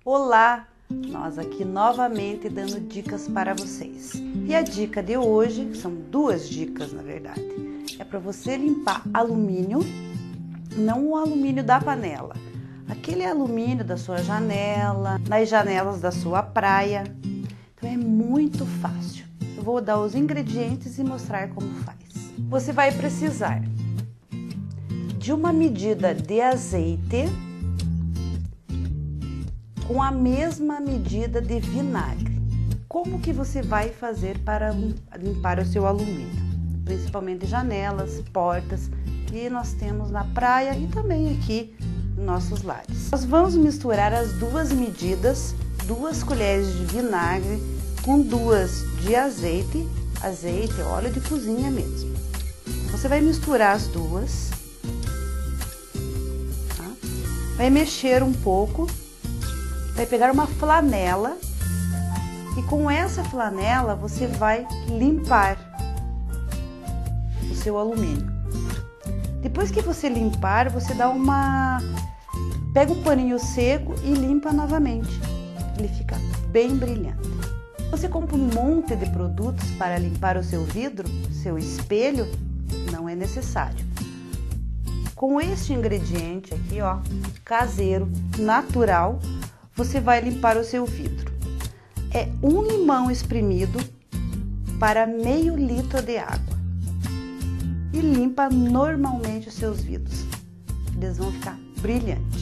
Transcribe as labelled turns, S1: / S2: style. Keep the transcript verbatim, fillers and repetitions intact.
S1: Olá, nós aqui novamente dando dicas para vocês. E a dica de hoje, são duas dicas na verdade, é para você limpar alumínio, não o alumínio da panela, aquele alumínio da sua janela, nas janelas da sua praia. Então é muito fácil. Eu vou dar os ingredientes e mostrar como faz. Você vai precisar de uma medida de azeite com a mesma medida de vinagre. Como que você vai fazer para limpar o seu alumínio? Principalmente janelas, portas, que nós temos na praia e também aqui nos nossos lares. Nós vamos misturar as duas medidas, duas colheres de vinagre com duas de azeite, azeite, óleo de cozinha mesmo. Você vai misturar as duas, tá? Vai mexer um pouco. Vai pegar uma flanela e com essa flanela você vai limpar o seu alumínio. Depois que você limpar, você dá uma... pega um paninho seco e limpa novamente. Ele fica bem brilhante. Você compra um monte de produtos para limpar o seu vidro, seu espelho, não é necessário. Com este ingrediente aqui, ó, caseiro, natural, você vai limpar o seu vidro. É um limão espremido para meio litro de água. E limpa normalmente os seus vidros. Eles vão ficar brilhantes.